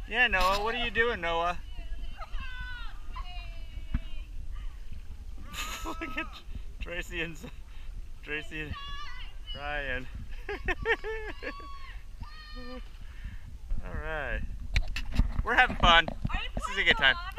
Yeah, Noah, what are you doing, Noah? Look at Tracy and Ryan. All right. We're having fun. This is a good time.